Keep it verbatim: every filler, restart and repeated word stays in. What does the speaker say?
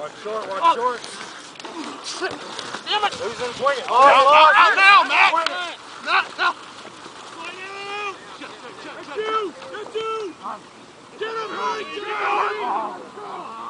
Watch short, watch oh. short. Damn it! Who's in swinging? Oh, out, out, out now, Matt! No, no! Get two! Get two! Get him, Mike! Get him!